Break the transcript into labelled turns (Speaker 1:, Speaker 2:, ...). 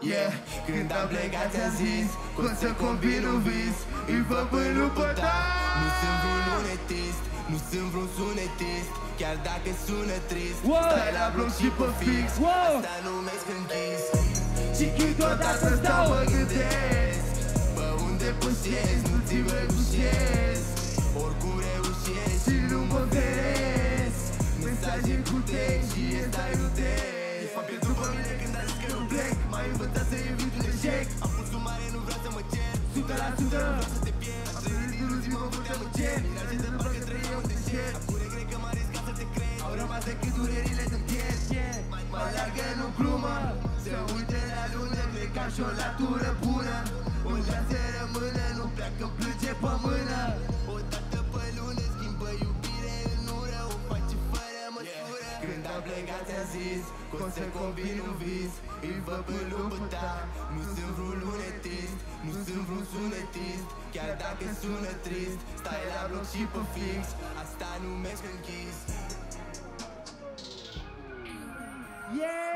Speaker 1: Yeah, când am plecat ți-am zis că o să combin un vis, îi văd pe lupă ta. Nu sunt vreun lunetist, nu sunt vreun sunetist, chiar dacă sună trist. Stai la bloc și pe fix, asta numesc închis. Și câteodată stau mă gândesc, bă, unde pășesc, nu ți mă gușesc. Oricum reușesc și nu mă feresc. Mesaje cu text și stai nu text. M-a pierdut pe mine când a zis că nu plec. M-a învățat să evit un eșec. Am pus un mare, nu vreau să mă cer. 100% vreau să te pierd. Am trăit în ultima vârte, mă cer. Miraje de parcă trăie un deșert. Acum regret că m-a riscat să te crezi. Au rămas decât durerile de pierd. Mă alargă, nu glumă. Se uite la lună, cred că am și o latură bună. Unde să rămână, nu pleacă, plânge pe mână. Odată pe lună schimbă iubire în ură. O face fără măsură. Când am plecat ți-am zis că o să combin un vis, îi văd pe lupă ta. Nu sunt vreun lunetist, nu sunt vreun sunetist, chiar dacă sună trist. Stai la bloc și pe fix, asta numesc închis.
Speaker 2: Yeah!